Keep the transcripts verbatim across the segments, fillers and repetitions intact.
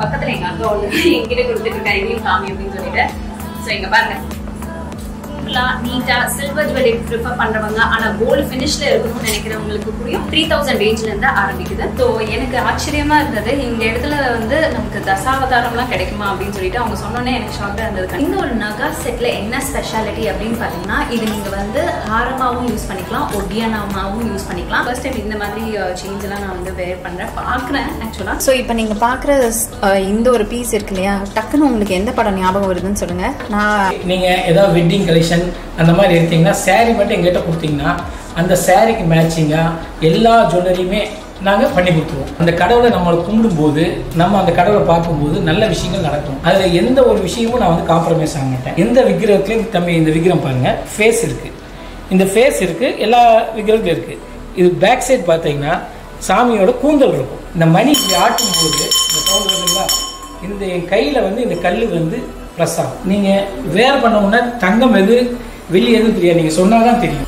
பக்கத்துல எங்க அக்கா வந்து என்கிட்ட கொடுத்துட்டு இருக்கா இதையும் காமி அப்படின்னு சொல்லிட்டு. ஸோ இங்க பாருங்க நீட்டா சில்வர் ஜுவல்லரி ப்ரிஃபர் பண்றவங்க ஆனா கோல்டு ஃபினிஷ்ல இருக்கணும்னு நினைக்கிறவங்களுக்கு புரியும். த்ரீ தௌசண்ட் ரேஞ்ச்ல இருந்து ஆரம்பிக்குது. ஸோ எனக்கு ஆச்சரியமா இருந்தது இந்த இடத்துல வந்து நமக்கு தசாவதாரம்லாம் கிடைக்குமா அப்படின்னு சொல்லிட்டு அவங்க சொன்னோன்னே எனக்கு ஷாக்கா இருந்தது. இந்த ஒரு நகா செட்ல என்ன ஸ்பெஷாலிட்டி அப்படின்னு பாத்தீங்கன்னா இது நீங்க வந்து ஹாரமாவும் யூஸ் பண்ணிக்கலாம், ஒடியானாவும் யூஸ் பண்ணிக்கலாம். ஃபர்ஸ்ட் டைம் இந்த மாதிரி சேஞ்ச் எல்லாம் நான் வந்து வேர் பண்றேன் பாக்குறேன் ஆக்சுவலா. ஸோ இப்போ நீங்க பாக்குற இந்த ஒரு பீஸ் இருக்கு இல்லையா, டக்குன்னு உங்களுக்கு எந்த படம் ஞாபகம் வருதுன்னு சொல்லுங்க. நான் நீங்க ஏதாவது வெட்டிங் கலெக்ஷன் அந்த மாதிரி எடுத்தீங்கன்னா சாரீ மட்டும் எங்கிட்ட கொடுத்தீங்கன்னா அந்த சாரீக்கு மேட்சிங்கா எல்லா ஜுவல்லரியுமே நாங்கள் பண்ணி கொடுத்துருவோம். அந்த கடவுளை நம்மளை கும்பிடும்போது நம்ம அந்த கடவுளை பார்க்கும்போது நல்ல விஷயங்கள் நடக்கும். அதில் எந்த ஒரு விஷயமும் நான் வந்து காம்ப்ரமைஸ் ஆக மாட்டேன். எந்த விக்கிரகத்துலையும் தம்பி இந்த விக்கிரம் பாருங்க, ஃபேஸ் இருக்கு, இந்த ஃபேஸ் இருக்கு, எல்லா விக்கிரகத்திலும் இருக்கு. இது பேக் சைட் பார்த்தீங்கன்னா சாமியோட கூந்தல் இருக்கும். இந்த மணி இப்படி ஆட்டும் போது இந்த சவுண்ட் வருதுங்களா, இந்த கையில் வந்து இந்த கல் வந்து ப்ளஸ் ஆகும். நீங்கள் வேர் பண்ணவுன்னா தங்கம் எது வெளியே எதுவும் தெரியாது, நீங்கள் சொன்னால் தான் தெரியும்.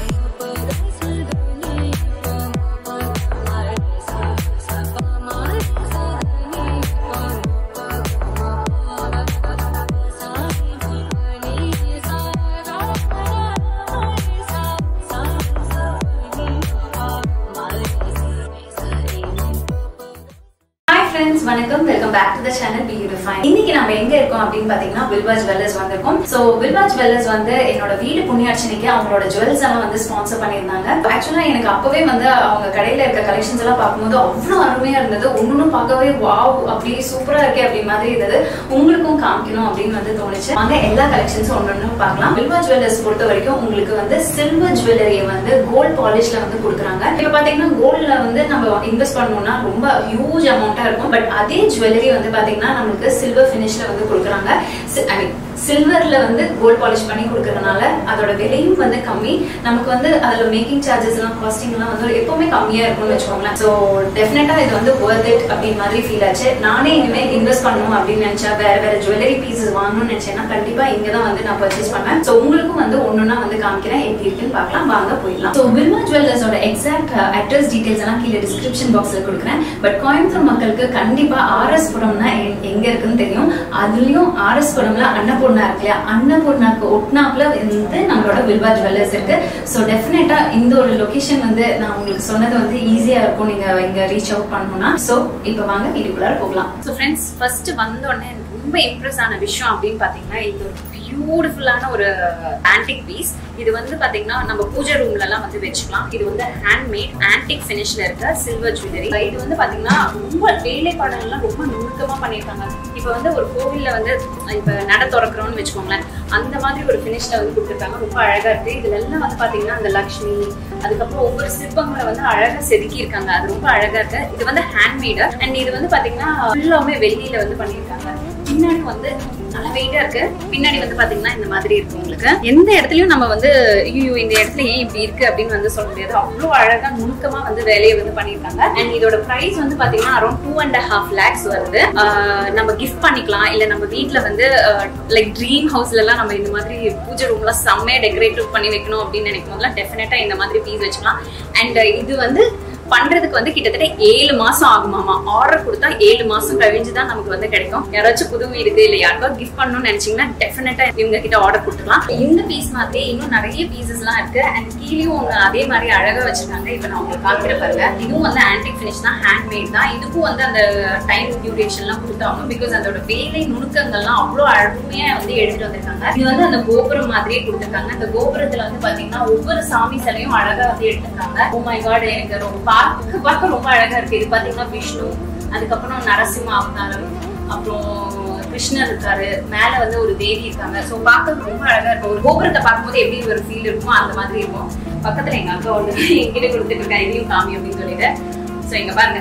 வணக்கம், welcome back to the channel BeYouDefining. இன்னைக்கு நாம எங்க இருக்கோம் அப்படின்னு பாத்தீங்கன்னா Vilva Jewelers வந்திருக்கோம். சோ Vilva Jewelers வந்து என்னோட வீடு புண்ணியார்ச்சனைக்கு அவங்களோட ஜுவல்ஸ் எல்லாம் வந்து ஸ்பான்சர் பண்ணியிருந்தாங்க. ஆக்சுவலா எனக்கு அப்பவே வந்து அவங்க கடையில இருக்க கலெக்ஷன்ஸ் எல்லாம் பார்க்கும்போது அவ்வளவு அருமையா இருந்தது. ஒன்னும் பார்க்கவே வாவ் அப்படியே சூப்பரா இருக்கே அப்படி மாதிரி இருந்தது. உங்களுக்கும் காமிக்கணும் அப்படின்னு வந்து தோணுச்சு. அங்க எல்லா கலெக்ஷன்ஸும் ஒன்னொன்னு பார்க்கலாம். Vilva Jewelers பொறுத்த வரைக்கும் உங்களுக்கு வந்து சில்வர் ஜுவல்லரியை வந்து கோல்ட் பாலிஷ்ல வந்து கொடுக்குறாங்க. இப்ப பாத்தீங்கன்னா கோல்ட்ல வந்து நம்ம இன்வெஸ்ட் பண்ணோம்னா ரொம்ப ஹியூஜ் அமௌண்டா இருக்கும். பட் அதே ஜுவல்லரி வந்து பாத்தீங்கன்னா நமக்கு சில்வர் ஃபினிஷ்ல வந்து கொடுக்குறாங்க. ஐ மீன் சில்வர்ல வந்து கோல்ட் பாலிஷ் பண்ணி கொடுக்கறதுனால அதோட விலையும் வந்து கம்மி. நமக்கு வந்து அதுல மேக்கிங் சார்ஜஸ் எல்லாம் காஸ்டிங் எல்லாம் வந்து எப்பவுமே கம்மியா இருக்கும்னு வச்சுக்கோங்களேன். ஸோ டெஃபினட்டா இது வந்து ஒர்த் இட் அப்படின்னு மாதிரி ஃபீல் ஆச்சு. நானே இனிமேல் இன்வெஸ்ட் பண்ணணும் அப்படின்னு நினைச்சா வேற வேற ஜுவல்லரி பீசஸ் வாங்கணும்னு நினைச்சேன்னா கண்டிப்பா இங்கதான் வந்து நான் பர்ச்சேஸ் பண்ணேன். ஸோ உங்களுக்கும் வந்து ஒன்னொன்னா வந்து காமிக்கிறேன், எப்படி இருக்குன்னு பார்க்கலாம், வாங்க போயிடலாம். ஸோ Vilva Jewelers-ஓட எக்ஸாக்ட் அட்ரஸ் டீடைல்ஸ் எல்லாம் கீழே டிஸ்கிரிப்ஷன் பாக்ஸ்ல கொடுக்குறேன். பட் கோயம்புத்தூர் மக்களுக்கு கண்டிப்பா ஆர்எஸ் புரம்னா எங்க இருக்குன்னு தெரியும். அதுலயும் ஆர்எஸ் புரம்ல அன்னபூர்ணா இருக்கு இல்லையா, அன்னபூர்ணாக்கு ஒட்னாப்ல வந்து நம்மளோட Vilva Jewelers இருக்கு. ஸோ டெஃபினட்டா இந்த ஒரு லொகேஷன் வந்து நான் உங்களுக்கு சொன்னது வந்து ஈஸியா இருக்கும் நீங்க இங்க ரீச் அவுட் பண்ணணும்னா. ஸோ இப்போ வாங்க வீடியோக்குள்ளார போகலாம். ஸோ ஃப்ரெண்ட்ஸ், ஃபர்ஸ்ட் வந்த உடனே ரொம்ப இம்ப்ரெஸ் ஆன விஷயம் அப்படின்னு பாத்தீங்கன்னா இது ஒரு பியூட்டிஃபுல்லான ஒரு ஆன்டிக் பீஸ். இது வந்து பாத்தீங்கன்னா நம்ம பூஜை ரூம்ல எல்லாம் வந்து வச்சுக்கலாம். இது வந்து ஹேண்ட்மேட் ஆன்டிக் ஃபினிஷ்ல இருக்க சில்வர் ஜுவல்லரி. இது வந்து பாத்தீங்கன்னா ரொம்ப வேலைப்பாடுகள் எல்லாம் ரொம்ப நுணுக்கமா பண்ணிருக்காங்க. இப்ப வந்து ஒரு கோவில்ல வந்து இப்ப நட திறக்கிறோம்னு வச்சுக்கோங்களேன், அந்த மாதிரி ஒரு ஃபினிஷ்ல வந்து கொடுத்துருக்காங்க. ரொம்ப அழகா இருக்கு. இதுல எல்லாம் வந்து பாத்தீங்கன்னா அந்த லக்ஷ்மி, அதுக்கப்புறம் ஒவ்வொரு சிற்பங்களை வந்து அழகா செதுக்கி இருக்காங்க. அது ரொம்ப அழகா இருக்கு. இது வந்து ஹேண்ட்மேடு அண்ட் இது வந்து பாத்தீங்கன்னா ஃபுல்லாமே வெள்ளியில வந்து பண்ணிருக்காங்க. பின்னாடி வந்து நல்ல வெயிட்டா இருக்கு. பின்னாடி வந்து பாத்தீங்கன்னா இந்த மாதிரி இருக்கு. உங்களுக்கு எந்த இடத்துலயும் நம்ம வந்து ஐயோ இந்த இடத்துல ஏன் இப்படி இருக்கு அப்படின்னு வந்து சொல்ல முடியாது. அவ்வளவு அழகா நுணுக்கமா வந்து வேலையை வந்து பண்ணிருக்காங்க. அண்ட் இதோட பிரைஸ் வந்து பாத்தீங்கன்னா around two and half lakhs வருது. நம்ம கிஃப்ட் பண்ணிக்கலாம், இல்ல நம்ம வீட்டுல வந்து லைக் ட்ரீம் ஹவுஸ்ல எல்லாம் நம்ம இந்த மாதிரி பூஜை ரூம்ல செம்மையா டெக்கரேட்டிவ் பண்ணி வைக்கணும் அப்படின்னு நினைக்கும் போதுலாம் டெஃபினட்டா இந்த மாதிரி பீஸ் வச்சுக்கலாம். அண்ட் இது வந்து பண்றதுக்கு வந்து கிட்டத்தட்ட ஏழு மாசம் ஆகுமாமா. ஆர்டர் கொடுத்தா ஏழு மாசம் கழிஞ்சுதான் நமக்கு வந்து கிடைக்கும். யாராச்சும் புது வீடுக்கு இல்ல யாருக்கோ கிஃப்ட் பண்ணணும்னு நினைச்சீங்கன்னா டெஃபினட்டா இவங்க கிட்ட ஆர்டர் கொடுத்துக்கலாம். இந்த பீஸ் மாதிரி இன்னும் நிறைய பீசஸ் எல்லாம் இருக்கு. அண்ட் கீழேயும் ஒண்ணு அதே மாதிரி அழகா வச்சிருக்காங்க. இப்ப நான் உங்களுக்கு காமிக்கிற பாருங்க. இதுவும் வந்து ஆன்டிக் ஃபினிஷ் தான், ஹேண்ட்மேட் தான். இதுக்கும் வந்து அந்த டைம் டியூரேஷன் எல்லாம் கொடுத்தாங்க. பிகாஸ் அதோட வேலை நுணுக்கங்கள்லாம் அவ்வளவு அழகுமையா வந்து எடுத்துட்டு வந்திருக்காங்க. இது வந்து அந்த கோபுரம் மாதிரியே கொடுத்திருக்காங்க. அந்த கோபுரத்துல வந்து பாத்தீங்கன்னா ஒவ்வொரு சாமி சிலையும் அழகா வந்து எடுத்திருக்காங்க. ஓ மை காட், எனக்கு ரொம்ப பார்க்க பார்க்க ரொம்ப அழகா இருக்கு. இது பாத்தீங்கன்னா விஷ்ணு, அதுக்கப்புறம் நரசிம்ம அவதாரம், அப்புறம் கிருஷ்ணர் இருக்காரு, மேல வந்து ஒரு தேவி இருக்காங்க. சோ பார்க்க ரொம்ப அழகா இருக்கும். ஒரு கோபுரத்தை பார்க்கும்போது எப்படி ஒரு ஃபீல் இருக்குமோ அந்த மாதிரி இருக்கும். பக்கத்துல எங்க அக்கா வந்து என்கிட்ட கொடுத்துட்டு இருக்கா இதையும் காமி அப்படின்னு சொல்லிட்டு. சோ இங்க பாருங்க,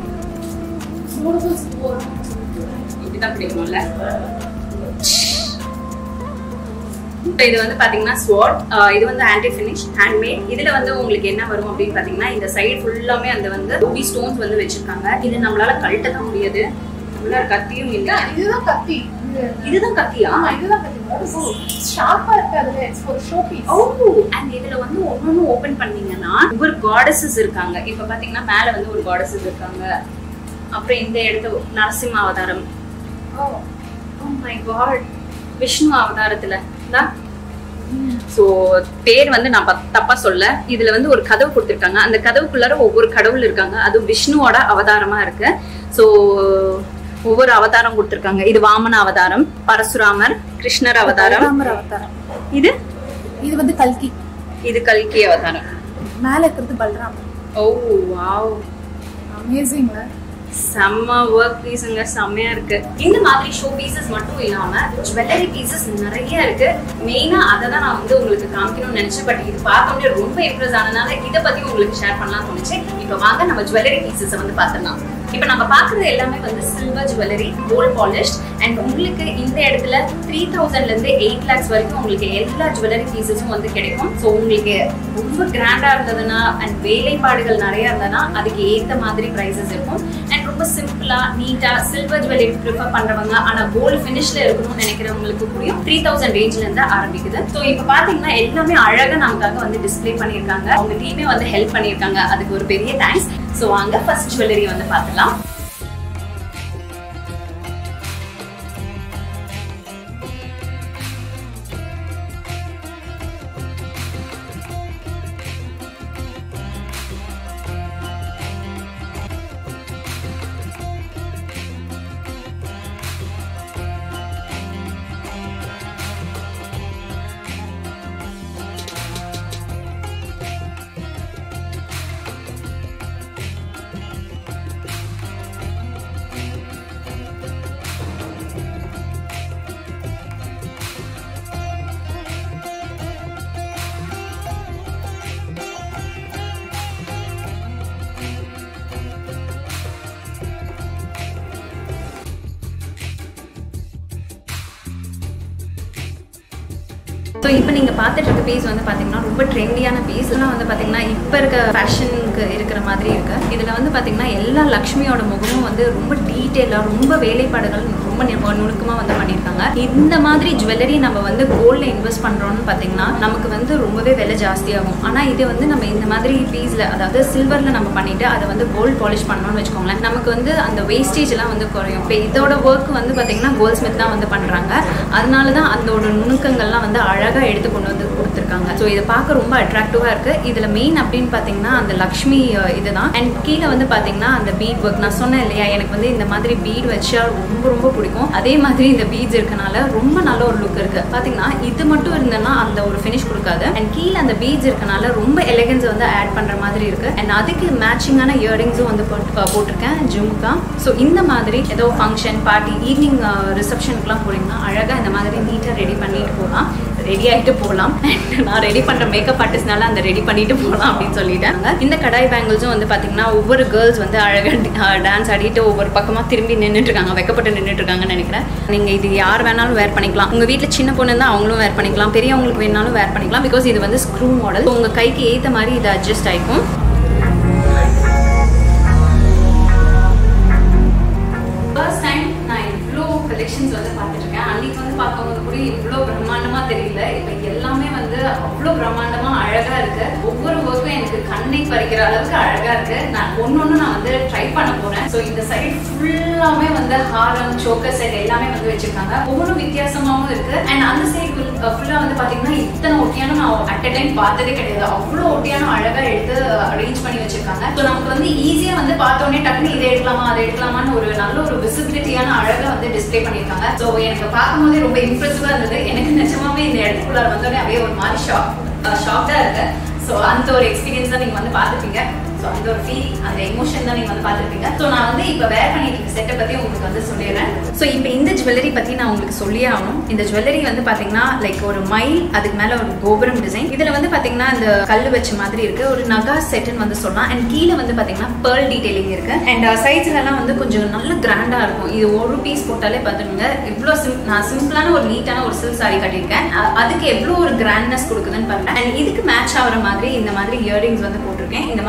இப்படிதான் பிடிக்கணும்ல. இது வந்து பாத்தீங்கன்னா ஸ்வாட். இது வந்து ஆன்டி ஃபினிஷ் ஹேண்ட்மேட். இதுல வந்து உங்களுக்கு என்ன வரும் அப்படின்னு பாத்தீங்கன்னா இந்த சைடு ஃபுல்லாமே அந்த வந்து ரூபி ஸ்டோன்ஸ் வந்து வச்சிருக்காங்க. இது நம்மளால கழட்ட தான் முடியாது. உள்ள கத்தியும் இல்ல. இதுதான் கத்தி. இதுதான் கத்தியா? இதுதான் கத்தி. ஷார்ப்பா இருக்கு. அதுல it's for show piece. Oh, and இதுல வந்து ஒவ்வொன்னு ஓபன் பண்ணீங்கன்னா ஒவ்வொரு காடஸஸ் இருக்காங்க. இப்ப பாத்தீங்கன்னா மேல வந்து ஒரு காடஸஸ் இருக்காங்க. அப்புறம் இந்த இடத்துல நரசிம்ம அவதாரம், Oh. Oh my god. Vishnu அவதாரத்துல தான். சோ பேர் வந்து நான் தப்பா சொல்ல. இதுல வந்து ஒரு கதவு கொடுத்திருக்காங்க. அந்த கதவுக்குள்ளார ஒவ்வொரு கடவுள் இருக்காங்க. அது விஷ்ணுவோட அவதாரமா இருக்கு. சோ ஒவ்வொரு அவதாரம் கொடுத்திருக்காங்க. இது வாமன அவதாரம், பரசுராமர், கிருஷ்ணர் அவதாரம். ராமர் அவதாரம். இது இது வந்து கல்கி. இது கல்கி அவதாரம். மேல இருக்கிறது பல்ராமர். ஓ வாவ். அமேசிங்ல. செம்ம ஒர்க் பீஸுங்க, செம்மையா இருக்கு. இந்த மாதிரி ஷோ பீசஸ் மட்டும் இல்லாம ஜுவல்லரி பீசஸ் நிறைய இருக்கு. மெயினா அதை தான் நான் வந்து உங்களுக்கு காமிக்கணும்னு நினைச்சேன். பட் இது பார்த்தோன்னே ரொம்ப இம்ப்ரெஸ் ஆனதுனால இதை பத்தி உங்களுக்கு ஷேர் பண்ணலாம்னு தோணுச்சு. இப்போ வாங்க நம்ம ஜுவல்லரி பீசஸ் வந்து பார்த்துடலாம். இப்போ நம்ம பாக்குறது எல்லாமே வந்து silver jewellery, gold polished. And உங்களுக்கு இந்த இடத்துல த்ரீ தௌசண்ட்ல இருந்து எயிட் லேக்ஸ் வரைக்கும் உங்களுக்கு எல்லா ஜுவல்லரி பீசஸும் வந்து கிடைக்கும். ஸோ உங்களுக்கு ரொம்ப கிராண்டா இருந்ததுன்னா அண்ட் வேலைப்பாடுகள் நிறைய இருந்ததுன்னா அதுக்கு ஏற்ற மாதிரி ப்ரைஸஸ் இருக்கும். அண்ட் ரொம்ப சிம்பிளா நீட்டா சில்வர் ஜுவல்லரி ப்ரிஃபர் பண்றவங்க ஆனா கோல்டு ஃபினிஷ்ல இருக்கணும்னு நினைக்கிறவங்களுக்கு புரியும். த்ரீ தௌசண்ட் ரேஞ்ச்ல இருந்து ஆரம்பிக்குது. ஸோ இப்போ பாத்தீங்கன்னா எல்லாமே அழகா நமக்காக வந்து டிஸ்பிளே பண்ணியிருக்காங்க. அவங்க டீமே வந்து ஹெல்ப் பண்ணியிருக்காங்க. அதுக்கு ஒரு பெரிய தேங்க்ஸ். ஸோ அங்க ஃபர்ஸ்ட் ஜுவல்லரி வந்து பார்த்துலாம். ஸோ இப்போ நீங்கள் பார்த்துட்டு இருக்க பீஸ் வந்து பார்த்தீங்கன்னா ரொம்ப ட்ரெண்டியான பீஸ். இதெல்லாம் வந்து பார்த்தீங்கன்னா இப்போ இருக்க ஃபேஷனுக்கு இருக்கிற மாதிரி இருக்கு. இதில் வந்து பார்த்தீங்கன்னா எல்லா லக்ஷ்மியோட முகமும் வந்து ரொம்ப டீட்டெயிலாக ரொம்ப வேலைப்பாடுகள் ரொம்ப நுணுக்கமாக வந்து பண்ணியிருக்காங்க. இந்த மாதிரி ஜுவல்லரி நம்ம வந்து கோல்டில் இன்வெஸ்ட் பண்ணுறோம்னு பார்த்தீங்கன்னா நமக்கு வந்து ரொம்பவே விலை ஜாஸ்தியாகும். ஆனால் இது வந்து நம்ம இந்த மாதிரி பீஸில் அதாவது சில்வரில் நம்ம பண்ணிட்டு அதை வந்து கோல்டு பாலிஷ் பண்ணோம்னு வச்சுக்கோங்களேன், நமக்கு வந்து அந்த வேஸ்டேஜ் எல்லாம் வந்து குறையும். இப்போ இதோட ஒர்க் வந்து பார்த்தீங்கன்னா கோல்ட் ஸ்மித் தான் வந்து பண்ணுறாங்க. அதனால தான் அதோட நுணுக்கங்கள்லாம் வந்து அழகாக எடுத்து கொண்டு வந்து கொடுத்துருக்காங்க. ஸோ இதை பார்க்க ரொம்ப அட்ராக்டிவாக இருக்கு. இதில் மெயின் அப்படின்னு பார்த்தீங்கன்னா அந்த லக்ஷ்மி இதுதான். அண்ட் கீழே வந்து பார்த்தீங்கன்னா அந்த பீட் ஒர்க் நான் சொன்னேன் இல்லையா, எனக்கு வந்து இந்த மாதிரி பீட் வச்சா ரொம்ப ரொம்ப பிடிக்கும். அதே மாதிரி இந்த பீட்ஸ் இருக்கனால ரொம்ப நல்ல ஒரு லுக் இருக்கு. பார்த்தீங்கன்னா இது மட்டும் இருந்ததுன்னா அந்த ஒரு ஃபினிஷ் கொடுக்காது. அண்ட் கீழே அந்த பீட்ஸ் இருக்கனால ரொம்ப எலகன்ஸ் வந்து ஆட் பண்ணுற மாதிரி இருக்கு. அண்ட் அதுக்கு மேட்சிங்கான இயரிங்ஸும் வந்து போட்டிருக்கேன், ஜும்கா. ஸோ இந்த மாதிரி ஏதோ ஃபங்க்ஷன் பார்ட்டி ஈவினிங் ரிசப்ஷனுக்குலாம் போறீங்கன்னா அழகாக இந்த மாதிரி நீட்டாக ரெடி பண்ணிட்டு போகலாம், ரெடி ஆகிட்டு போகலாம். நான் ரெடி பண்ணுற மேக்கப் ஆர்டிஸ்ட்னால அந்த ரெடி பண்ணிட்டு போகலாம் அப்படின்னு சொல்லிட்டாங்க. இந்த கடாய் பேங்கிள்ஸும் வந்து பார்த்தீங்கன்னா ஒவ்வொரு கேர்ள்ஸ் வந்து அழகாக டான்ஸ் ஆடிட்டு ஒவ்வொரு பக்கமாக திரும்பி நின்றுட்டு இருக்காங்க, வெக்கப்பட்டு நின்றுட்டு இருக்காங்கன்னு நினைக்கிறேன். நீங்கள் இது யார் வேணாலும் வேர் பண்ணிக்கலாம். உங்கள் வீட்டில் சின்ன பொண்ணு தான் அவங்களும் வேர் பண்ணிக்கலாம், பெரியவங்களுக்கு வேணாலும் வேர் பண்ணிக்கலாம். பிகாஸ் இது வந்து ஸ்க்ரூ மாடல். உங்கள் கைக்கு ஏற்ற மாதிரி இது அட்ஜஸ்ட் ஆகிக்கும். ஃபர்ஸ்ட் டைம் நான் இவ்வளோ கலெக்ஷன்ஸ் வந்து பார்த்துட்டு இருக்கேன். அன்னைக்கு வந்து பார்க்கும்போது கூட இவ்வளோ பிரம்மாண்டமா தெரியல. இப்போ எல்லாமே வந்து அவ்வளோ பிரம்மாண்டமா அழகா இருக்கு. ஒவ்வொரு ஒர்க்கும் எனக்கு கண்ணை பறிக்கிற அளவுக்கு அழகா இருக்கு. நான் ஒன்னொன்னு நான் வந்து ட்ரை பண்ண போறேன். ஸோ இந்த சைடு ஃபுல்லாமே வந்து ஹாரம், சோக்கர் செட் எல்லாமே வந்து வச்சிருக்காங்க. ஒவ்வொன்றும் வித்தியாசமாவும் இருக்கு. அண்ட் அந்த சைடு ஃபுல்லா வந்து பாத்தீங்கன்னா இத்தனை ஒட்டியானம் நான் அட் அ டைம் பார்த்ததே கிடையாது. அவ்வளோ ஒட்டியானம் அழகா எடுத்து அரேஞ்ச் பண்ணி வச்சிருக்காங்க. ஸோ நமக்கு வந்து ஈஸியா வந்து பார்த்தோன்னே டக்குனு இதை எடுக்கலாமா அதை எடுக்கலாமான்னு ஒரு நல்ல ஒரு விசிபிலிட்டியான அழகா வந்து டிஸ்பிளே பண்ணிருக்காங்க. ஸோ எனக்கு பார்க்கும்போதே ரொம்ப இம்ப்ரெசிவா இருந்தது. எனக்கு நிஜமாவே இந்த இடத்துக்குள்ள வந்தோடனே அப்படியே ஒரு மாதிரி ஷாக் ஷாக்டா இருக்கு. ஸோ அந்த ஒரு எக்ஸ்பீரியன்ஸ் தான் நீங்க வந்து பார்த்துப்பீங்க. ஸோ அந்த ஒரு ஃபீல், அந்த எமோஷன் தான் நீங்க வந்து பார்த்துருப்பீங்க. ஸோ நான் வந்து இப்போ வேர் பண்ணிட்டு இருக்க செட்டை பத்தி உங்களுக்கு வந்து சொல்லிடுறேன். ஸோ இப்போ இந்த ஜுவல்லரி பத்தி நான் உங்களுக்கு சொல்லியே ஆகணும். இந்த ஜுவல்லரி வந்து பாத்தீங்கன்னா லைக் ஒரு மயில், அதுக்கு மேல ஒரு கோபுரம் டிசைன். இதுல வந்து பாத்தீங்கன்னா இந்த கல் வச்ச மாதிரி இருக்கு, ஒரு நகா செட்னு வந்து சொல்லலாம். அண்ட் கீழே வந்து பாத்தீங்கன்னா பேர்ல் டீடைலிங் இருக்கு. அண்ட் சைட்ஸ்ல எல்லாம் வந்து கொஞ்சம் நல்ல கிராண்டா இருக்கும். இது ஒரு பீஸ் போட்டாலே பாத்துருங்க இவ்வளோ சிம் நான் சிம்பிளான ஒரு நீட்டான ஒரு சில்க் சாரி கட்டியிருக்கேன். அதுக்கு எவ்வளோ ஒரு கிராண்ட்னஸ் கொடுக்குதுன்னு பாருங்க. அண்ட் இதுக்கு மேட்ச் ஆகிற மாதிரி இந்த மாதிரி இயரிங்ஸ் வந்து போட்டிருக்கேன். இந்த மாதிரி மாட்டி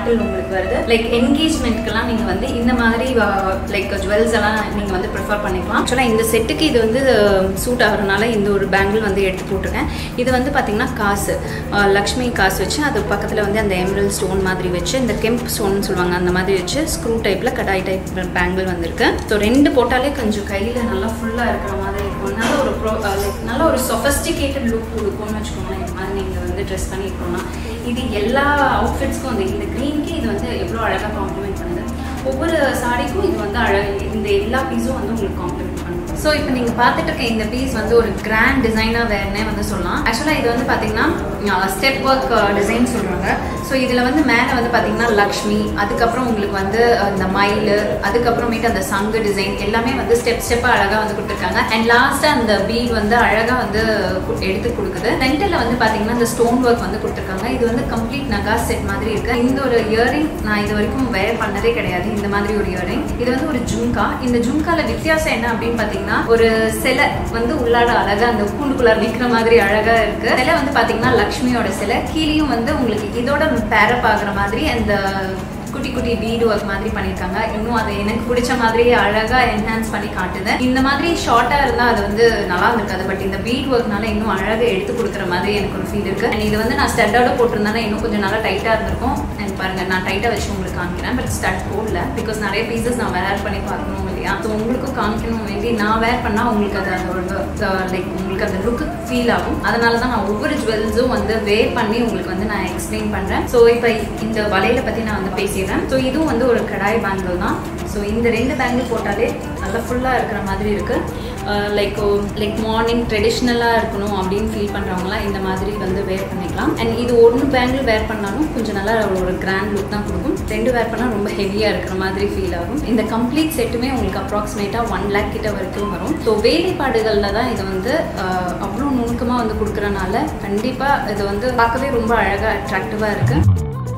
மாடல் உங்களுக்கு வருது. லைக் என்கேஜ்மெண்ட்க்கெல்லாம் நீங்க வந்து இந்த மாதிரி லைக் ஜுவல்ஸ் எல்லாம் நீங்க வந்து ப்ரிஃபர் பண்ணிக்கலாம். ஆக்சுவலா இந்த செட்டுக்கு இது வந்து சூட் ஆகுறதுனால இந்த ஒரு பேங்கிள் வந்து எடுத்து போட்டிருக்கேன். இது வந்து பாத்தீங்கன்னா காசு லக்ஷ்மி காசு வச்சு அது பக்கத்துல வந்து அந்த எமரல்ட் ஸ்டோன் மாதிரி வச்சு இந்த கெம்ப் ஸ்டோன் சொல்லுவாங்க அந்த மாதிரி வச்சு ஸ்க்ரூ டைப்ல கடாய் டைப் பேங்கிள் வந்திருக்கு. ஸோ ரெண்டு போட்டாலே கொஞ்சம் கையில நல்லா ஃபுல்லா இருக்கிற மாதிரி இருக்கும். நல்ல ஒரு ப்ரோ லைக் நல்ல ஒரு சொஃபஸ்டிகேட்டட் லுக் கொடுக்கும்னு வச்சுக்கோங்களேன். இந்த மாதிரி நீங்க வந்து ட்ரெஸ் பண்ணிக்கணும்னா இது எல்லா அவுட்ஃபிட்ஸ்க்கும் வந்து இந்த க்ரீனுக்கு இது வந்து எவ்வளோ அழகாக காம்ப்ளிமெண்ட் பண்ணுது. ஒவ்வொரு சாரிக்கும் இது வந்து அழகு இந்த எல்லா பீஸும் வந்து உங்களுக்கு காம்ப்ளிமெண்ட் பண்ணுது. ஸோ இப்போ நீங்கள் பார்த்துட்டு இருக்க இந்த பீஸ் வந்து ஒரு கிராண்ட் டிசைனாக வேறுனே வந்து சொல்லலாம். ஆக்சுவலாக இது வந்து பார்த்தீங்கன்னா ஸ்டெப் ஒர்க் டிசைன் சொல்கிறாங்க. ஸோ இதில் வந்து மேலே வந்து பார்த்தீங்கன்னா லக்ஷ்மி, அதுக்கப்புறம் உங்களுக்கு வந்து இந்த மயில், அதுக்கப்புறமேட்டு அந்த சங்கு டிசைன் எல்லாமே வந்து ஸ்டெப் ஸ்டெப்பாக அழகாக வந்து கொடுத்துருக்காங்க. அண்ட் லாஸ்ட்டாக அந்த பீட் வந்து அழகாக வந்து எடுத்து கொடுக்குது. சென்டரில் வந்து பார்த்தீங்கன்னா இந்த ஸ்டோன் ஒர்க் வந்து கொடுத்துருக்காங்க. இது வந்து கம்ப்ளீட் நகா செட் மாதிரி இருக்கு. இந்த ஒரு இயரிங் நான் இது வரைக்கும் வேர் பண்ணதே கிடையாது. இந்த மாதிரி ஒரு இயரிங் இது வந்து ஒரு ஜும்கா. இந்த ஜும்கால வித்தியாசம் என்ன அப்படின்னு பார்த்தீங்கன்னா ஒரு சிலை வந்து உள்ளாட அழகா அந்த கூண்டுக்குள்ள நிற்கிற மாதிரி அழகா இருக்கு. சிலை வந்து பார்த்தீங்கன்னா லக்ஷ்மியோட சிலை. கீழேயும் வந்து உங்களுக்கு இதோட பேரப் ஆகுற மாதிரி அந்த குட்டி குட்டி பீடு ஒர்க் மாதிரி பண்ணியிருக்காங்க. இன்னும் அதை எனக்கு பிடிச்ச மாதிரி அழகா என்ஹான்ஸ் பண்ணி காட்டுது. இந்த மாதிரி ஷார்ட்டா இருந்தா அது வந்து நல்லா இருந்திருக்காது. பட் இந்த பீட் ஒர்க்னால இன்னும் அழகா எடுத்து கொடுக்குற மாதிரி எனக்கு ஒரு ஃபீல் இருக்கு. அண்ட் இது வந்து நான் ஸ்டட்டோட போட்டிருந்தேன்னா இன்னும் கொஞ்சம் நல்லா டைட்டா இருந்திருக்கும். அண்ட் பாருங்க நான் டைட்டா வச்சு உங்களுக்கு காமிக்கிறேன். பட் ஸ்டட் போடல. பிகாஸ் நிறைய பீசஸ் நான் வேர் பண்ணி பார்க்கணும் இல்லையா. ஸோ உங்களுக்கும் காமிக்கணும் வேண்டி நான் வேர் பண்ணா உங்களுக்கு அது அந்த லைக் உங்களுக்கு அந்த லுக்கு ஃபீல் ஆகும். அதனால தான் நான் ஒவ்வொரு ஜுவல்ஸும் வந்து வேர் பண்ணி உங்களுக்கு வந்து நான் எக்ஸ்பிளைன் பண்றேன். ஸோ இப்போ இந்த வலையில பத்தி நான் வந்து பேசி ஸோ இதுவும் வந்து ஒரு கடாய் பேங்கிள் தான். ஸோ இந்த ரெண்டு பேங்கிள் போட்டாலே நல்லா ஃபுல்லாக இருக்கிற மாதிரி இருக்கு. லைக் லைக் மார்னிங் ட்ரெடிஷ்னலாக இருக்கணும் அப்படின்னு ஃபீல் பண்ணுறவங்களாம் இந்த மாதிரி வந்து வேர் பண்ணிக்கலாம். அண்ட் இது ஒன்று பேங்கிள் வேர் பண்ணாலும் கொஞ்சம் நல்லா ஒரு கிராண்ட் லுக் தான் கொடுக்கும். ரெண்டு வேர் பண்ணால் ரொம்ப ஹெவியாக இருக்கிற மாதிரி ஃபீல் ஆகும். இந்த கம்ப்ளீட் செட்டுமே உங்களுக்கு அப்ராக்சிமேட்டாக ஒன் லேக் கிட்ட வரைக்கும் வரும். ஸோ வேலைப்பாடுகளில் தான் இது வந்து அவ்வளோ நுணுக்கமாக வந்து கொடுக்குறனால கண்டிப்பாக இது வந்து பார்க்கவே ரொம்ப அழகாக அட்ராக்டிவாக இருக்குது.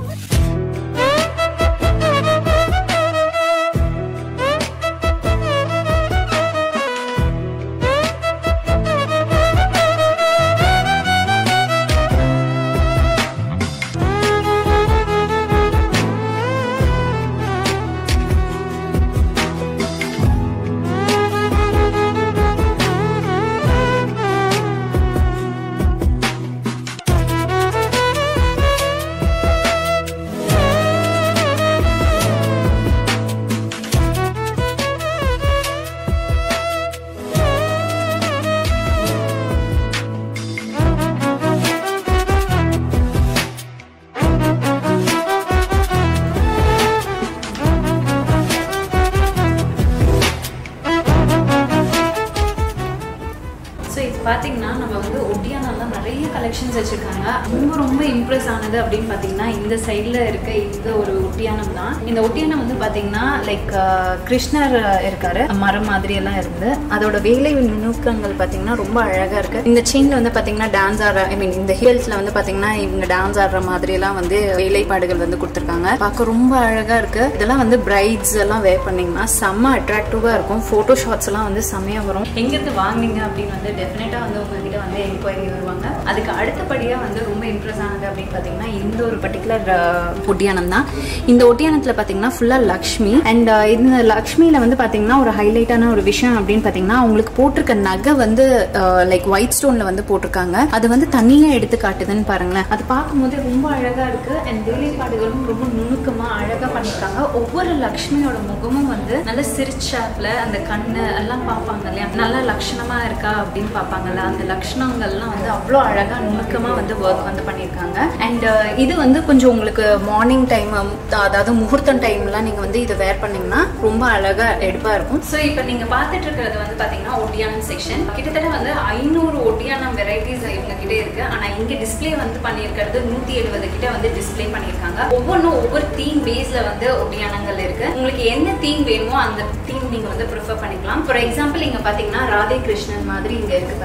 பார்த்தீங்கன்னா நம்ம வந்து ஒட்டியானெல்லாம் நிறைய கலெக்ஷன்ஸ் வச்சுருக்காங்க. ரொம்ப ரொம்ப இம்ப்ரெஸ் ஆனது அப்படின்னு பார்த்தீங்கன்னா இந்த சைடில் இருக்க இந்த ஒரு ஒட்டியானம் தான். இந்த ஒட்டியானம் வந்து பார்த்தீங்கன்னா லைக் கிருஷ்ணர் இருக்காரு மரம் மாதிரி எல்லாம் இருந்து அதோட வேலை நுணுக்கங்கள் பார்த்தீங்கன்னா ரொம்ப அழகாக இருக்குது. இந்த செயினில் வந்து பார்த்தீங்கன்னா டான்ஸ் ஆடுற ஐ மீன் இந்த ஹில்ஸில் வந்து பார்த்தீங்கன்னா இவங்க டான்ஸ் ஆடுற மாதிரி எல்லாம் வந்து வேலைப்பாடுகள் வந்து கொடுத்துருக்காங்க. பார்க்க ரொம்ப அழகாக இருக்குது. இதெல்லாம் வந்து பிரைட்ஸ் எல்லாம் வேர் பண்ணிங்கன்னா செம்ம அட்ராக்டிவாக இருக்கும். ஃபோட்டோ ஷாட்ஸ் எல்லாம் வந்து செம்மையாக வரும். எங்கேருந்து வாங்கினீங்க அப்படின்னு வந்து டெஃபினட்டாக வந்து உங்ககிட்ட வந்து என்கொயரி வருவாங்க. அதுக்கு அடுத்தபடியாக வந்து ரொம்ப இம்ப்ரெஸ் ஆனது அப்படின்னு பார்த்தீங்கன்னா இந்த ஒரு பர்டிகுலர் ஒட்டியானம் தான். இந்த ஒட்டியானத்தில் பார்த்தீங்கன்னா ஃபுல்லாக லக்ஷ்மி. அண்ட் இந்த லக்ஷ்மியில் வந்து பார்த்தீங்கன்னா ஒரு ஹைலைட்டான ஒரு விஷயம் அப்படின்னு பார்த்தீங்கன்னா அவங்களுக்கு போட்டிருக்க நகை வந்து லைக் ஒயிட் ஸ்டோனில் வந்து போட்டிருக்காங்க. அது வந்து தனியாக எடுத்து காட்டுதுன்னு பாருங்களேன். அது பார்க்கும்போது ரொம்ப அழகாக இருக்குது. அண்ட் வேலைப்பாடுகளும் ரொம்ப நுணுக்கமாக அழகாக பண்ணியிருக்காங்க. ஒவ்வொரு லக்ஷ்மியோட முகமும் வந்து நல்ல சிரிச்சாப்ல அந்த கண்ணு எல்லாம் பார்ப்பாங்க இல்லையா, நல்லா லட்சணமாக இருக்கா அப்படின்னு பார்ப்பாங்கல்ல, அந்த லட்சணங்கள்லாம் வந்து அவ்வளோ அழகாக நுணுக்கமாக வந்து ஒர்க் வந்து பண்ணியிருக்காங்க. அண்ட் இது வந்து கொஞ்சம் உங்களுக்கு மார்னிங் டைம் அதாவது முகூர்த்தம் டைம்லாம் நீங்கள் வந்து இதை வேர் பண்ணிங்கன்னா ரொம்ப அழகாக எடுப்பாக இருக்கும். ஸோ இப்போ நீங்கள் பார்த்துட்டு இருக்கிறது வந்து பார்த்தீங்கன்னா ஒட்டியானம் செக்ஷன். கிட்டத்தட்ட வந்து ஐநூறு ஒட்டியானம் வெரைட்டிஸ் இவங்க கிட்டே இருக்குது. ஆனால் இங்கே டிஸ்பிளே வந்து பண்ணியிருக்கிறது நூற்றி எழுபது கிட்ட வந்து டிஸ்பிளே பண்ணியிருக்காங்க. ஒவ்வொன்றும் ஒவ்வொரு தீம் பேஸில் வந்து ஒட்டியானங்கள் இருக்குது. உங்களுக்கு என்ன தீம் வேணுமோ அந்த தீம் நீங்கள் வந்து ப்ரிஃபர் பண்ணிக்கலாம். ஃபார் எக்ஸாம்பிள் இங்கே பார்த்தீங்கன்னா ராதே கிருஷ்ணன் மாதிரி இங்கே இருக்கு பாருங்க.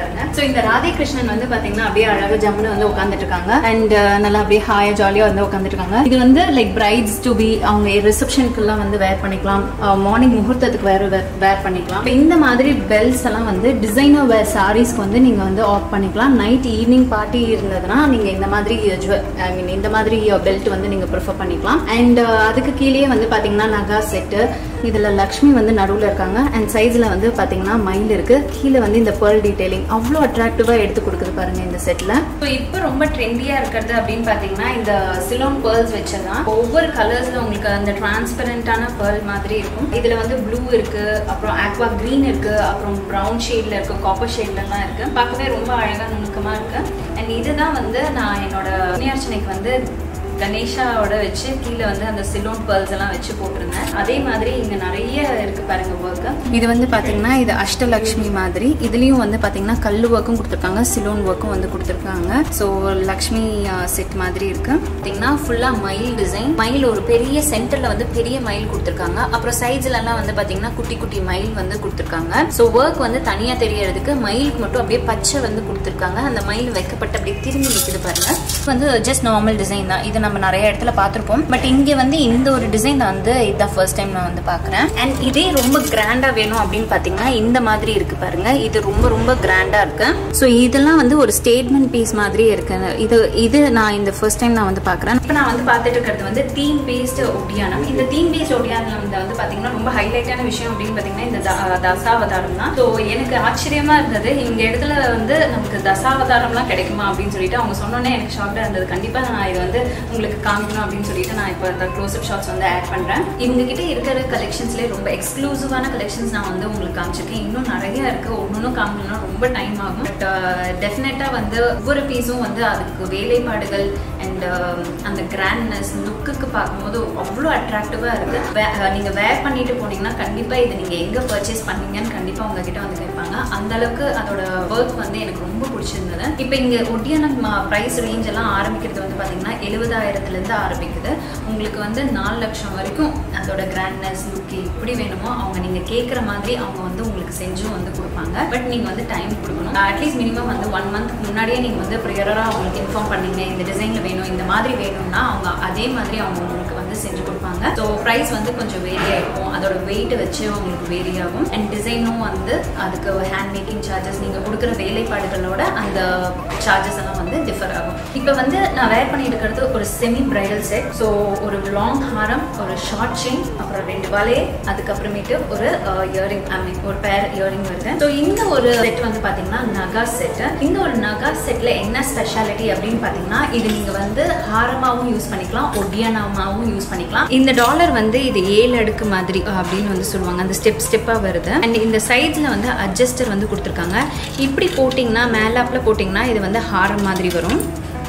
பாருங்க. ஸோ இந்த ராதே கிருஷ்ணன் வந்து பாத்தீங்கன்னா அப்படியே அழகாக ஜம்முன்னு வந்து உட்காந்துட்டு இருக்காங்க. அண்ட் நல்லா அப்படியே ஹாயா ஜாலியா வந்து உட்காந்துட்டு இருக்காங்க. இது வந்து லைக் பிரைட்ஸ் டு பி அவங்க ரிசப்ஷனுக்குலாம் வந்து வேர் பண்ணிக்கலாம், மார்னிங் முகூர்த்தத்துக்கு வேற வேர் பண்ணிக்கலாம். இந்த மாதிரி பெல்ஸ் எல்லாம் வந்து டிசைனர் வேர் சாரீஸ்க்கு வந்து நீங்க வந்து ஆஃப் பண்ணிக்கலாம். நைட் ஈவினிங் பார்ட்டி இருந்ததுன்னா நீங்க இந்த மாதிரி ஐ மீன் இந்த மாதிரி பெல்ட் வந்து நீங்க ப்ரிஃபர் பண்ணிக்கலாம். அண்ட் அதுக்கு கீழே வந்து பாத்தீங்கன்னா நகா செட்டு, இதுல லக்ஷ்மி வந்து நடுவுல இருக்காங்க. அண்ட் சைஸ்ல வந்து பாத்தீங்கன்னா மயில் இருக்கு. கீழே வந்து இந்த பேர்ல் டீடைலிங் அவ்வளோ அட்ராக்டிவா எடுத்து கொடுக்குது பாருங்க இந்த செட்ல. ஸோ இப்போ ரொம்ப ட்ரெண்டியா இருக்கிறது அப்படின்னு பாத்தீங்கன்னா இந்த சிலோன் பேர்ல்ஸ் வச்சதான். ஒவ்வொரு கலர்ஸ்ல உங்களுக்கு அந்த டிரான்ஸ்பரண்டான பேர்ல் மாதிரி இருக்கும். இதுல வந்து ப்ளூ இருக்கு, அப்புறம் ஆக்வா கிரீன் இருக்கு, அப்புறம் ப்ரௌன் ஷேட்ல இருக்கு, காப்பர் ஷேட்ல எல்லாம் இருக்கு. பார்க்கவே ரொம்ப அழகா நுணுக்கமா இருக்கு. அண்ட் இதுதான் வந்து நான் என்னோட புண்ணியார்ச்சனைக்கு வந்து கணேஷாவோட வச்சு கீழே வந்து அந்த சிலோன் பேர்ல்ஸ் எல்லாம் வச்சு போட்டிருந்தேன். அதே மாதிரி இங்க நிறைய இருக்கு பாருங்க ஒர்க்கு. இது வந்து பாத்தீங்கன்னா இது அஷ்டலக்ஷ்மி மாதிரி. இதுலயும் வந்து பாத்தீங்கன்னா கல்லு ஒர்க்கும் கொடுத்துருக்காங்க, சிலோன் ஒர்க்கும் வந்து கொடுத்துருக்காங்க. ஸோ லக்ஷ்மி செட் மாதிரி இருக்கு. பாத்தீங்கன்னா ஃபுல்லா மயில் டிசைன். மயில் ஒரு பெரிய சென்டர்ல வந்து பெரிய மயில் கொடுத்துருக்காங்க. அப்புறம் சைட்ஸ்ல எல்லாம் வந்து பாத்தீங்கன்னா குட்டி குட்டி மயில் வந்து கொடுத்துருக்காங்க. ஸோ ஒர்க் வந்து தனியா தெரியறதுக்கு மயிலுக்கு மட்டும் அப்படியே பச்சை வந்து கொடுத்துருக்காங்க. அந்த மயில் வைக்கப்பட்டு அப்படியே திரும்பி நிற்குது பாருங்க. வந்து ஜஸ்ட் நார்மல் டிசைன் தான். இது நம்ம நிறைய இடத்துல பார்த்திருப்போம். பட் இங்க வந்து இந்த ஒரு டிசைன் வந்து இதுதான் ஃபர்ஸ்ட் டைம் நான் வந்து பாக்குறேன். அண்ட் இதே ரொம்ப கிராண்டா வேணும் அப்படின்னு பாத்தீங்கன்னா இந்த மாதிரி இருக்கு பாருங்க. இது ரொம்ப ரொம்ப கிராண்டா இருக்கு. ஸோ இதெல்லாம் வந்து ஒரு ஸ்டேட்மெண்ட் பீஸ் மாதிரி இருக்கு. இது இது நான் இந்த ஃபர்ஸ்ட் டைம் நான் வந்து பாக்குறேன். இப்போ நான் வந்து பார்த்துட்டு இருக்கிறது வந்து தீம் பேஸ்ட் ஒட்டியானம். இந்த தீம் பேஸ்ட் ஒட்டியானம் வந்து பாத்தீங்கன்னா ரொம்ப ஹைலைட்டான விஷயம் அப்படின்னு பாத்தீங்கன்னா இந்த தசாவதாரம் தான். ஸோ எனக்கு ஆச்சரியமா இருந்தது இந்த இடத்துல வந்து நமக்கு தசாவதாரம்லாம் கிடைக்குமா அப்படின்னு சொல்லிட்டு அவங்க சொன்னோன்னே எனக்கு ஷாக்டா இருந்தது. கண்டிப்பா நான் இது வந்து உங்களுக்கு காமிக்கணும் அப்படின்னு சொல்லிட்டு நான் இப்போ இந்த க்ளோஸ்அப் ஷாட்ஸ் வந்து ஆட் பண்றேன். இவங்க கிட்ட இருக்கிற கலெக்ஷன்ஸ்லேயே ரொம்ப எக்ஸ்க்ளூசிவான கலெக்ஷன்ஸ் நான் வந்து உங்களுக்கு காமிச்சிருக்கேன். இன்னும் நிறைய இருக்கு. ஒன்னொன்னும் காமிக்கணும்னா ரொம்ப டைம் ஆகும். பட் டெஃபினட்டா வந்து ஒவ்வொரு பீஸும் வந்து அதுக்கு வேலைப்பாடுகள் அண்ட் அந்த கிராண்ட்னஸ் லுக்குக்கு பார்க்கும்போது அவ்வளோ அட்ராக்டிவா இருக்கு. நீங்க வேர் பண்ணிட்டு போனீங்கன்னா கண்டிப்பா இது நீங்க எங்க பர்ச்சேஸ் பண்ணீங்கன்னு கண்டிப்பா உங்ககிட்ட வந்து கேட்பாங்க. அந்த அளவுக்கு அதோட ஒர்க் வந்து எனக்கு ரொம்ப பிடிச்சிருந்தது. இப்போ இங்க ஒட்டியான பிரைஸ் ரேஞ்ச் எல்லாம் ஆரம்பிக்கிறது வந்து பாத்தீங்கன்னா எழுபதாயிரத்துல இருந்து ஆரம்பிக்குது. உங்களுக்கு வந்து நாலு லட்சம் வரைக்கும் அதோட கிராண்ட்னஸ் லுக் எப்படி வேணுமோ அவங்க நீங்க கேட்குற மாதிரி அவங்க வந்து உங்களுக்கு செஞ்சும் வந்து கொடுப்பாங்க. பட் நீங்க வந்து டைம் கொடுக்கணும். அட்லீஸ்ட் மினிமம் வந்து ஒன் மந்த் முன்னாடியே நீங்க வந்து ப்ரியரா அவங்களுக்கு இன்ஃபார்ம் பண்ணீங்க இந்த டிசைன்ல வேணும் இந்த மாதிரி வேணும்னா அவங்க அதே மாதிரி அவங்க உங்களுக்கு வந்து செஞ்சு கொடுப்பாங்க. ஸோ ப்ரைஸ் வந்து கொஞ்சம் வேரி ஆகிருக்கும். அதோட வெயிட் வச்சு உங்களுக்கு வேரி ஆகும். அண்ட் டிசைனும் வந்து அதுக்கு ஹேண்ட் மேக்கிங் சார்ஜஸ் நீங்க கொடுக்குற வேலைப்பாடுகளோட அந்த சார்ஜஸ் எல்லாம் வந்து டிஃபர் ஆகும். இப்போ வந்து நான் வேர் பண்ணி இருக்கிறது ஒரு செமி பிரைடல் செட். ஸோ ஒரு லாங் ஹாரம், ஒரு ஷார்ட் செயின், அப்புறம் ரெண்டு வளைய, அதுக்கப்புறமேட்டு ஒரு இயரிங் ஐ மீன் ஒரு பேர் இயரிங் வருது. ஸோ இந்த ஒரு செட் வந்து பாத்தீங்கன்னா நகா செட். இந்த ஒரு நகா செட்ல என்ன ஸ்பெஷாலிட்டி அப்படின்னு பாத்தீங்கன்னா இது நீங்க வந்து ஹாரமாவும் யூஸ் பண்ணிக்கலாம், ஒடியானமாவும் யூஸ் பண்ணிக்கலாம். இந்த டாலர் வந்து இது ஏழு அடுக்கு மாதிரி அப்படின்னு வந்து சொல்லுவாங்க. அந்த ஸ்டெப் ஸ்டெப்பா வருது. அண்ட் இந்த சைட்ஸ்ல வந்து அட்ஜஸ்டர் வந்து கொடுத்துருக்காங்க. இப்படி போட்டிங்கன்னா மேலாப்ல போட்டிங்கன்னா இது வந்து ஹாரம் மாதிரி வரும்.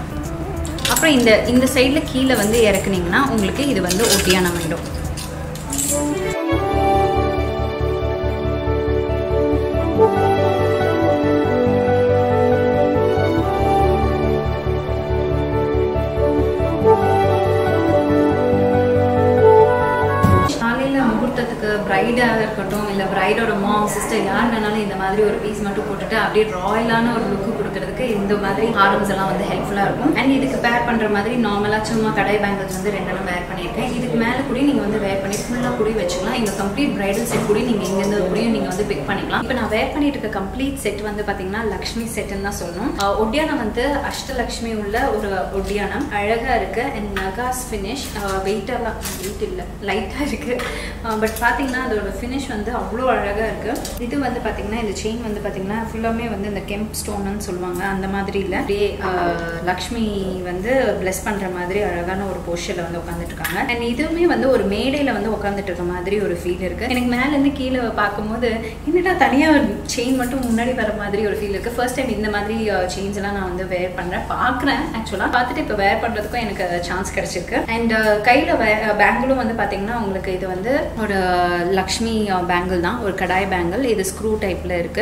அப்புறம் இந்த இந்த சைடில் கீழே வந்து இறக்குனீங்கன்னா உங்களுக்கு இது வந்து ஒட்டியானம் ஆயிடும். முகூர்த்தத்துக்கு பிரைடாக இருக்கட்டும் இல்லை பிரைடோட மாம் சிஸ்டர் யார் வேணாலும் இந்த மாதிரி ஒரு பீஸ் மட்டும் போட்டுட்டு அப்படியே ராயலான ஒரு லுக்கு கொடுக்கறதுக்கு இந்த மாதிரி ஹாரம்ஸ் எல்லாம் வந்து ஹெல்ப்ஃபுல்லாக இருக்கும். அண்ட் இதுக்கு பேர் பண்ணுற மாதிரி நார்மலாக சும்மா கடை பேங்கிள்ஸ் வந்து ரெண்டெல்லாம் வேர் பண்ணியிருக்கேன். இதுக்கு மேலே கூட நீங்கள் வந்து வேர் பண்ணி ஃபுல்லாக கூட வச்சுக்கலாம். இந்த கம்ப்ளீட் பிரைடல் செட் கூட நீங்கள் இங்கேருந்து கூடயும் நீங்கள் வந்து பிக் பண்ணிக்கலாம். இப்போ நான் வேர் பண்ணிட்டு இருக்க கம்ப்ளீட் செட் வந்து பார்த்தீங்கன்னா லக்ஷ்மி செட்டுன்னு தான் சொல்லணும். ஒட்டியானம் வந்து அஷ்டலக்ஷ்மி உள்ள ஒரு ஒட்டியானம் அழகாக இருக்கு. அண்ட் நகாஸ் ஃபினிஷ் வெயிட்டெல்லாம் வெயிட் இல்லை லைட்டாக இருக்கு. பட் பார்த்தீங்கன்னா அதோட ஃபினிஷ் வந்து அவ்வளோ அழகாக இருக்கு. இது வந்து பார்த்தீங்கன்னா இந்த செயின் வந்து பார்த்தீங்கன்னா ஃபுல்லாமே வந்து இந்த கெம்ப் ஸ்டோன்னு சொல்லுவாங்க அந்த மாதிரி இல்லை. அப்படியே லக்ஷ்மி வந்து பிளஸ் பண்ணுற மாதிரி அழகான ஒரு போஸ்டரில் வந்து உட்காந்துட்டு இருக்காங்க. அண்ட் இதுவுமே வந்து ஒரு மேடையில் வந்து உட்காந்துட்டு இருக்க மாதிரி ஒரு ஃபீல் இருக்கு. எனக்கு மேலேருந்து கீழே பார்க்கும்போது என்னடா தனியாக செயின் மட்டும் முன்னாடி வர மாதிரி ஒரு ஃபீல் இருக்கு. ஃபர்ஸ்ட் டைம் இந்த மாதிரி செயின்ஸ் எல்லாம் நான் வந்து வேர் பண்ணுறேன் பார்க்குறேன். ஆக்சுவலாக பார்த்துட்டு இப்போ வேர் பண்ணுறதுக்கும் எனக்கு சான்ஸ் கிடைச்சிருக்கு. அண்ட் கையில் பேங்கிளும் வந்து பார்த்தீங்கன்னா உங்களுக்கு இது வந்து ஒரு லக்ஷ்மி பேங்கிள் தான், ஒரு கடாய் பேங்கிள். இது ஸ்க்ரூ டைப்ல இருக்கு.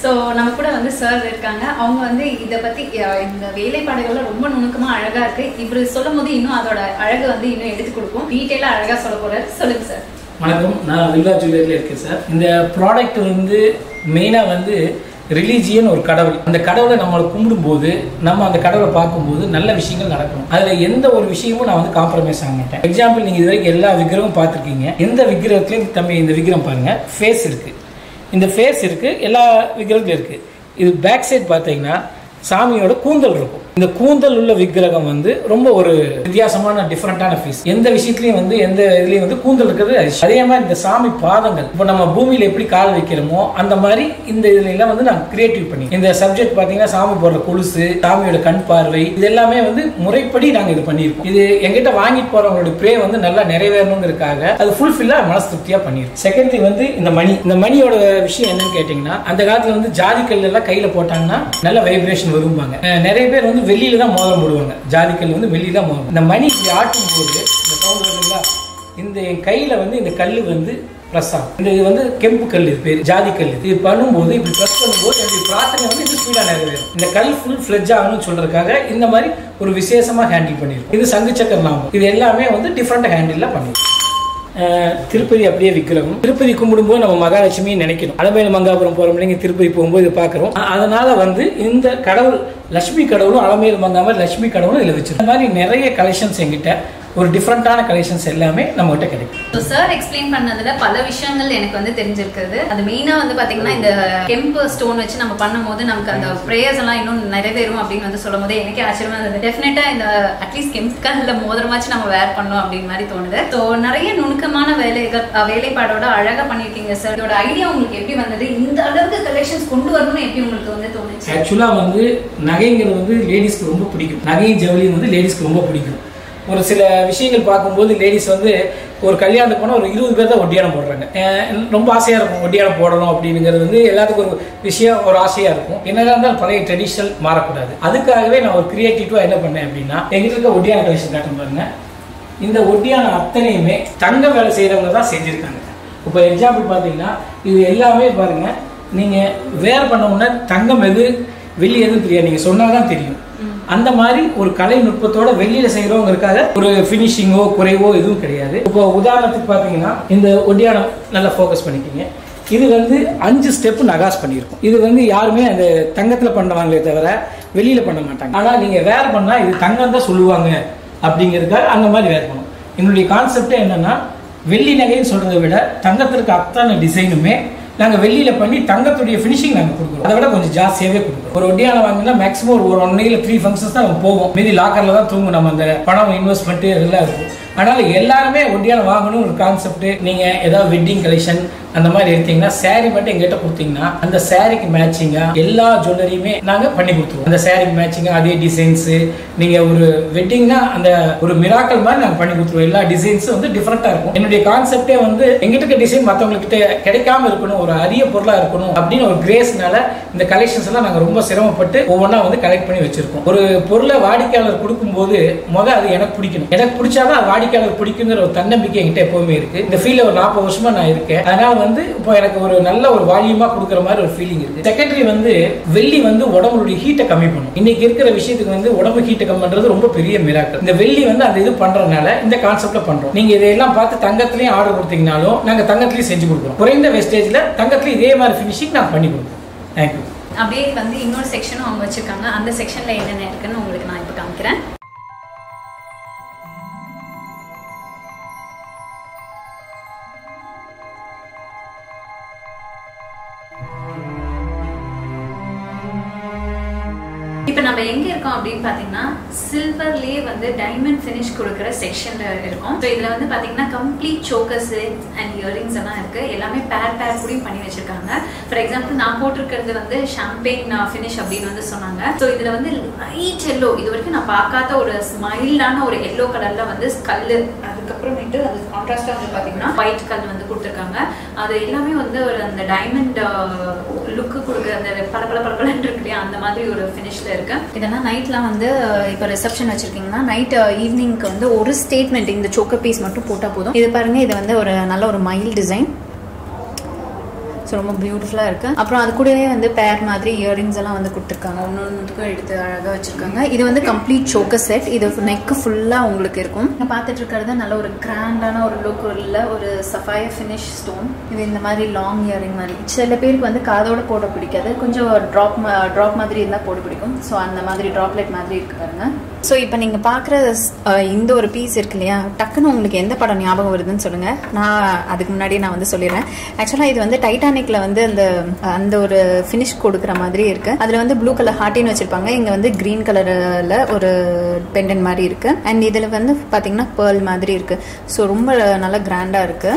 ஸோ நம்ம கூட வந்து சார் இருக்காங்க. அவங்க வந்து இதை பத்தி இந்த வேலைப்பாடுகள்ல ரொம்ப நுணுக்கமா அழகா இருக்கு. இப்படி சொல்லும் போது இன்னும் அதோட அழகு வந்து இன்னும் எடுத்து கொடுக்கும். டீட்டெயிலா அழகா சொல்ல போறாரு. சொல்லுங்க சார். வணக்கம், நான் வில்வா ஜுவல்லரியில் இருக்கேன் சார். இந்த ப்ராடக்ட் வந்து மெயினாக வந்து ரிலீஜியன் ஒரு கடவுள். அந்த கடவுளை நம்மளை கும்பிடும்போது நம்ம அந்த கடவுளை பார்க்கும்போது நல்ல விஷயங்கள் நடக்கணும். அதில் எந்த ஒரு விஷயமும் நான் வந்து காம்ப்ரமைஸ் ஆக மாட்டேன். எக்ஸாம்பிள், நீங்கள் இது வரைக்கும் எல்லா விக்கிரமும் பார்த்துருக்கீங்க. எந்த விக்கிரகத்துலையும் தம்பி இந்த விக்கிரம் பாருங்கள், ஃபேஸ் இருக்குது. இந்த ஃபேஸ் இருக்குது, எல்லா விக்கிரகத்துலையும் இருக்குது. இது பேக் சைட் பார்த்தீங்கன்னா சாமியோட கூந்தல் இருக்கும். இந்த கூந்தல் உள்ள விக்கிரகம் வந்து ரொம்ப ஒரு வித்தியாசமான டிஃப்ரெண்டான ஃபீஸ். எந்த விஷயத்துலையும் வந்து எந்த இதுலையும் வந்து கூந்தல் இருக்கிறது. அதே மாதிரி இந்த சாமி பாதங்கள், இப்போ நம்ம பூமியில் எப்படி கால் வைக்கிறோமோ அந்த மாதிரி இந்த இதுல எல்லாம் வந்து நான் கிரியேட்டிவ் பண்ணி இந்த சப்ஜெக்ட் பார்த்தீங்கன்னா சாமி போடுற கொலுசு, சாமியோட கண் பார்வை, இது எல்லாமே வந்து முறைப்படி நாங்கள் இது பண்ணியிருக்கோம். இது எங்கிட்ட வாங்கிட்டு போறவங்களோட ப்ரே வந்து நல்லா நிறைவேறணுங்கிறதுக்காக அது ஃபுல்ஃபில்லா மனசு திருப்தியா பண்ணிருக்கோம். செகண்ட்லி வந்து இந்த மணி. இந்த மணியோட விஷயம் என்னன்னு கேட்டீங்கன்னா, அந்த காலத்துல வந்து ஜாதிக்கல் எல்லாம் கையில போட்டாங்கன்னா நல்ல வைப்ரேஷன் வருவாங்க. நிறைய பேர் வந்து வெளியில தான் மோதிரம் போடுவாங்க. ஜாதிக்கல் வந்து வெளியில தான் மோதிரம். இந்த மணி இப்படி ஆட்டும் போது இந்த சவுண்ட் வருதுங்களா, இந்த என் கையில வந்து இந்த கல் வந்து ப்ளஸ் ஆகும். இந்த இது வந்து கெம்பு கல், இது பேர் ஜாதிக்கல். இது பண்ணும்போது இப்படி ப்ளஸ் பண்ணும்போது என்னுடைய பிரார்த்தனை வந்து இது ஸ்பீடா நிறைவேறும். இந்த கல் ஃபுல் ஃபிளெட்ஜ் ஆகணும்னு சொல்றதுக்காக இந்த மாதிரி ஒரு விசேஷமா ஹேண்டில் பண்ணிருக்கோம். இது சங்கு சக்கர நாமம். இது எல்லாமே வந்து டிஃப்ரெண்ட் ஹேண்டில் பண்ணிருக்கோம். திருப்பதி அப்படியே விக்கிரகம். திருப்பதி கும்பிடும்போது நம்ம மகாலட்சுமியை நினைக்கணும். அலமேலு மங்காபுரம் போறோம் இல்லைங்க, திருப்பதி போகும்போது இதை பார்க்குறோம். அதனால வந்து இந்த கடவுள் லட்சுமி கடவுளும் அலமேலு மங்காமல் லட்சுமி கடவுளும் இதில் வச்சிருக்கோம். இந்த மாதிரி நிறைய கலெக்ஷன்ஸ் எங்கிட்ட ஒரு டிஃப்ரெண்டான கலெக்ஷன்ஸ் எல்லாமே நம்ம கிட்ட கிடைக்கும். ஸோ சார் எக்ஸ்பிளைன் பண்ணதுல பல விஷயங்கள் எனக்கு வந்து தெரிஞ்சிருக்குது. அது மெயினா வந்து பாத்தீங்கன்னா இந்த கெம்பு ஸ்டோன் வச்சு நம்ம பண்ணும்போது நமக்கு அந்த ப்ரேயர்ஸ் எல்லாம் இன்னும் நிறைவேறும் அப்படின்னு வந்து சொல்லும் போது எனக்கே ஆச்சரியமா இருந்தது. டெஃபினட்டா இந்த அட்லீஸ்ட் கெம்புக்கல்ல மோதிரமாச்சு நம்ம வேர் பண்ணோம் அப்படின்னு மாதிரி தோணுது. ஸோ நிறைய நுணுக்கமான வேலைகள் வேலைப்பாடோட அழகா பண்ணிருக்கீங்க சார். இதோட ஐடியா உங்களுக்கு எப்படி வந்தது? இந்த அளவுக்கு கலெக்ஷன்ஸ் கொண்டு வரணும்னு எப்படி உங்களுக்கு வந்து தோணுச்சு? ஆக்சுவலா வந்து நகைங்கிறது வந்து லேடிஸ்க்கு ரொம்ப பிடிக்கும். நகையும் ஜவுளியும் வந்து லேடிஸ்க்கு ரொம்ப பிடிக்கும். ஒரு சில விஷயங்கள் பார்க்கும்போது லேடிஸ் வந்து ஒரு கல்யாணத்துக்கு போனால் ஒரு இருபது பேர் தான் ஒட்டியானம் போடுறாங்க. ரொம்ப ஆசையாக இருக்கும் ஒட்டியானம் போடணும் அப்படிங்கிறது வந்து எல்லாத்துக்கும் ஒரு விஷயம், ஒரு ஆசையாக இருக்கும். என்னதான் இருந்தாலும் பழைய ட்ரெடிஷனல் மாறக்கூடாது. அதுக்காகவே நான் ஒரு கிரியேட்டிவாக என்ன பண்ணேன் அப்படின்னா, எங்கிட்ட இருக்க ஒட்டியான கலெக்ஷன் காட்டும் பாருங்க. இந்த ஒட்டியான அத்தனையுமே தங்க வேலை செய்கிறவங்க தான் செஞ்சுருக்காங்க. இப்போ எக்ஸாம்பிள் பார்த்தீங்கன்னா இது எல்லாமே பாருங்க, நீங்கள் வேர் பண்ண உடனே தங்கம் எது வெள்ளி எதுவும் தெரியாது, நீங்கள் சொன்னால் தான் தெரியும். அந்த மாதிரி ஒரு கலை நுட்பத்தோட வெளியில செய்யறவங்களுக்காக ஒரு பினிஷிங்கோ குறைவோ எதுவும் கிடையாது. இப்போ உதாரணத்துக்கு பாத்தீங்கன்னா இந்த ஒட்டியானம் நல்லா ஃபோக்கஸ் பண்ணிக்கிங்க. இது வந்து அஞ்சு ஸ்டெப் நகாஸ் பண்ணியிருக்கும். இது வந்து யாருமே அந்த தங்கத்துல பண்ணுவாங்களே தவிர வெளியில பண்ண மாட்டாங்க. ஆனா நீங்க வேர் பண்ணா இது தங்கம் தான் சொல்லுவாங்க அப்படிங்கிறதுக்காக அந்த மாதிரி வேர் பண்ணும். என்னுடைய கான்செப்டே என்னன்னா, வெள்ளி நகைன்னு சொல்றதை விட தங்கத்திற்கு அத்தனை டிசைனுமே நாங்கள் வெளியில் பண்ணி தங்கத்துடைய ஃபினிஷிங் நாங்கள் கொடுக்குறோம். அதை விட கொஞ்சம் ஜாஸ்தியாகவே கொடுக்குறோம். ஒரு ஒட்டியான வாங்கினா மேக்ஸிமம் ஒரு ஒன் டேல த்ரீ ஃபங்க்ஷன்ஸ் தான் நம்ம போவோம். மீதி லாக்கரில் தான் தூங்கும். நம்ம அந்த பணம் இன்வெஸ்ட்மெண்ட்டு இதெல்லாம் இருக்கும். அதனால எல்லாருமே ஒட்டியான வாங்கணும் ஒரு கான்செப்ட். நீங்கள் ஏதாவது வெட்டிங் கலெக்ஷன் அந்த மாதிரி எடுத்தீங்கன்னா சாரி மட்டும் எங்கிட்ட கொடுத்தீங்கன்னா அந்த சாரிக்கு மேட்சிங்கா எல்லா ஜுவல்லரியுமே நாங்கள் பண்ணி கொடுத்துருவோம். அந்த சாரிக்கு மேட்சிங்கா அதே டிசைன்ஸ். நீங்கள் ஒரு வெட்டிங்னா அந்த ஒரு மிராக்கல் மாதிரி நாங்கள் பண்ணி கொடுத்துருவோம். எல்லா டிசைன்ஸும் வந்து டிஃப்ரெண்டா இருக்கும். என்னுடைய கான்செப்டே வந்து எங்கிட்ட இருக்க டிசைன் மற்றவங்ககிட்ட கிடைக்காம இருக்கணும், ஒரு அரிய பொருளா இருக்கணும் அப்படின்னு ஒரு கிரேஸ்னால இந்த கலெக்ஷன்ஸ் எல்லாம் நாங்கள் ரொம்ப சிரமப்பட்டு ஒவ்வொன்றா வந்து கலெக்ட் பண்ணி வச்சிருக்கோம். ஒரு பொருளை வாடிக்கையாளர் கொடுக்கும்போது முதல் அது எனக்கு பிடிக்கணும். எனக்கு பிடிச்சாதான் வாடிக்கையாளர் பிடிக்குங்கிற ஒரு தன்னம்பிக்கை என்கிட்ட எப்பவுமே இருக்கு. இந்த ஃபீல்ட்ல ஒரு நாற்பது வருஷமா நான் இருக்கேன். அதனால வந்து இப்போ எனக்கு ஒரு நல்ல ஒரு வால்யூமா கொடுக்குற மாதிரி ஒரு ஃபீலிங் இருக்கு. செகண்டரி வந்து வெள்ளி வந்து உடம்புடைய ஹீட்டை கம்மி பண்ணும். இன்னைக்கு இருக்கிற விஷயத்துக்கு வந்து உடம்பு ஹீட்டை கம்மி பண்றது ரொம்ப பெரிய மிராக்கல். இந்த வெள்ளி வந்து அந்த இது பண்றதுனால இந்த கான்செப்ட்ல பண்றோம். நீங்க இதெல்லாம் பார்த்து தங்கத்திலையும் ஆர்டர் கொடுத்தீங்கனாலும் நாங்க தங்கத்திலையும் செஞ்சு கொடுக்குறோம். குறைந்த வேஸ்டேஜ்ல தங்கத்திலையும் இதே மாதிரி ஃபினிஷிங் நாங்க பண்ணி கொடுக்குறோம். தேங்க்யூ. அப்படியே வந்து இன்னொரு செக்ஷனும் அவங்க வச்சிருக்காங்க. அந்த செக்ஷன்ல என்னென்ன இருக்குன்னு உங்களுக்கு நான் இப்போ காமிக்கிறேன். இப்போ நம்ம எங்க இருக்கோம் அப்படின்னு பாத்தீங்கன்னா சில்வர்லயே வந்து டைமண்ட் ஃபினிஷ் கொடுக்குற செக்ஷன்ல இருக்கும். ஸோ இதுல வந்து பாத்தீங்கன்னா கம்ப்ளீட் சோக்கர்ஸ் அண்ட் இயரிங்ஸ் எல்லாம் இருக்கு. எல்லாமே பேர் பேர் கூடயும் பண்ணி வச்சிருக்காங்க. ஃபார் எக்ஸாம்பிள் நான் போட்டிருக்கிறது வந்து ஷாம்பெயின் ஃபினிஷ் அப்படின்னு வந்து சொன்னாங்க. ஸோ இதுல வந்து லைட் எல்லோ, இது வரைக்கும் நான் பார்க்காத ஒரு ஸ்மைல்டான ஒரு எல்லோ கலர்ல வந்து கல்லு, அதுக்கப்புறமேட்டு அது கான்ட்ராஸ்டா வந்து பாத்தீங்கன்னா ஒயிட் கல் வந்து கொடுத்துருக்காங்க. அது எல்லாமே வந்து ஒரு அந்த டைமண்ட் லுக்கு கொடுக்குற அந்த பல பல பல பலன் இருக்கு இல்லையா, அந்த மாதிரி ஒரு ஃபினிஷ்ல இருக்கு. இதெல்லாம் நைட்லாம் வந்து இப்போ ரிசப்ஷன் வச்சிருக்கீங்கன்னா நைட் ஈவினிங்க்கு வந்து ஒரு ஸ்டேட்மெண்ட் இந்த சோக்கர் பீஸ் மட்டும் போட்டால் போதும். இது பாருங்க, இது வந்து ஒரு நல்ல ஒரு மைல் டிசைன். ஸோ ரொம்ப பியூட்டிஃபுல்லாக இருக்கு. அப்புறம் அது கூடவே வந்து பேர் மாதிரி இயரிங்ஸ் எல்லாம் வந்து கொடுத்துருக்காங்க. ஒன்னொன்றுக்கும் எடுத்து அழகாக வச்சிருக்காங்க. இது வந்து கம்ப்ளீட் சோக்கர் செட். இது நெக்கு ஃபுல்லாக உங்களுக்கு இருக்கும். நான் பார்த்துட்டு இருக்கிறது நல்ல ஒரு கிராண்டான ஒரு லுக் உள்ள ஒரு சஃபயர் ஃபினிஷ் ஸ்டோன். இது இந்த மாதிரி லாங் இயரிங் மாதிரி. சில பேருக்கு வந்து காதோட போட பிடிக்காது, கொஞ்சம் ட்ராப் ட்ராப் மாதிரி இருந்தால் போட பிடிக்கும். ஸோ அந்த மாதிரி ட்ராப்லெட் மாதிரி இருக்கு பாருங்க. ஸோ இப்போ நீங்கள் பார்க்குற இந்த ஒரு பீஸ் இருக்கு இல்லையா, டக்குன்னு உங்களுக்கு எந்த படம் ஞாபகம் வருதுன்னு சொல்லுங்கள். நான் அதுக்கு முன்னாடியே நான் வந்து சொல்லிடுறேன். ஆக்சுவலாக இது வந்து டைட்டானிக்ல வந்து அந்த அந்த ஒரு ஃபினிஷ் கொடுக்குற மாதிரி இருக்கு. அதில் வந்து ப்ளூ கலர் ஹார்ட்டின்னு வச்சிருப்பாங்க. இங்கே வந்து கிரீன் கலரில் ஒரு பெண்டன் மாதிரி இருக்கு. அண்ட் இதில் வந்து பார்த்தீங்கன்னா பேர்ல் மாதிரி இருக்கு. ஸோ ரொம்ப நல்லா கிராண்டாக இருக்கு.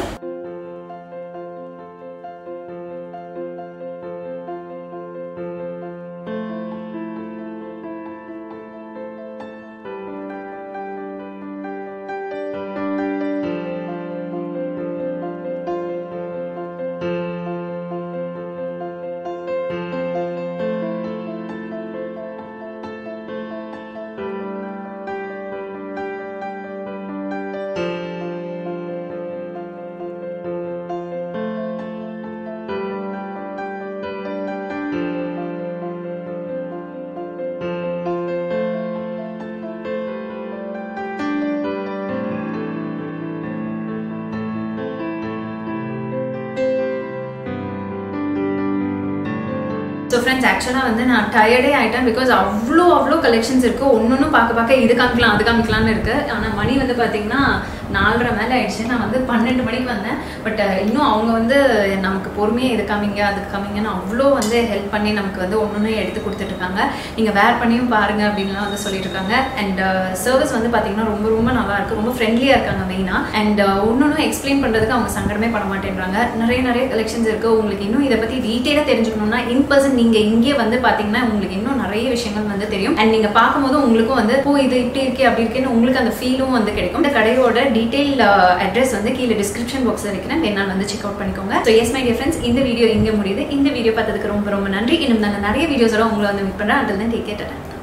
ஸோ ஃப்ரெண்ட்ஸ், ஆக்சுவலாக வந்து நான் டயர்டே ஆகிட்டேன். பிகாஸ் அவ்வளோ அவ்வளோ கலெக்ஷன்ஸ் இருக்குது. ஒன்று ஒன்றும் பார்க்க பார்க்க இது காமிக்கலாம் அது காமிக்கலாம்னு இருக்குது. ஆனால் மணி வந்து பார்த்தீங்கன்னா நாலரை மேலே ஆயிடுச்சு. நான் வந்து பன்னெண்டு மணிக்கு வந்தேன். பட் இன்னும் அவங்க வந்து நமக்கு பொறுமையாக இது காமிங்க அதுக்கு காமிங்கன்னு அவ்வளோ வந்து ஹெல்ப் பண்ணி நமக்கு வந்து ஒன்று ஒன்று எடுத்து கொடுத்துட்ருக்காங்க. நீங்கள் வேர் பண்ணியும் பாருங்க அப்படின்லாம் வந்து சொல்லிட்டு இருக்காங்க. அண்ட் சர்வீஸ் வந்து பார்த்தீங்கன்னா ரொம்ப ரொம்ப நல்லா இருக்குது. ரொம்ப ஃப்ரெண்ட்லியாக இருக்காங்க மெயினாக. அண்ட் ஒன்று ஒன்று எக்ஸ்பிளைன் பண்ணுறதுக்கு அவங்க சங்கடமே பண்ண மாட்டேன்றாங்க. நிறைய நிறைய கலெக்ஷன்ஸ் இருக்குது. உங்களுக்கு இன்னும் இதை பற்றி டீட்டெயிலாக தெரிஞ்சுக்கணும்னா இன் பர்சன் நீங்க இங்கே வந்து பாத்தீங்கன்னா உங்களுக்கு இன்னும் நிறைய விஷயங்கள் வந்து தெரியும். அண்ட் நீங்க பார்க்கும்போது உங்களுக்கும் வந்து ஓ இது இப்படி இருக்கே அப்படி இருக்கேன்னு உங்களுக்கு அந்த ஃபீலும் வந்து கிடைக்கும். இந்த கடையோட டீடைல் அட்ரஸ் வந்து கீழே டிஸ்கிரிப்ஷன் பாக்ஸ்ல இருக்கிறேன். வேணாலும் வந்து செக் அவுட் பண்ணிக்கோங்க. So yes my dear friends, இந்த வீடியோ இங்கே முடியுது. இந்த வீடியோ பார்த்ததுக்கு ரொம்ப ரொம்ப நன்றி. இன்னும் நாங்கள் நிறைய வீடியோஸோட உங்களை வந்து மீட் பண்றேன். அதில் தான் டேக் கேட்டேன்.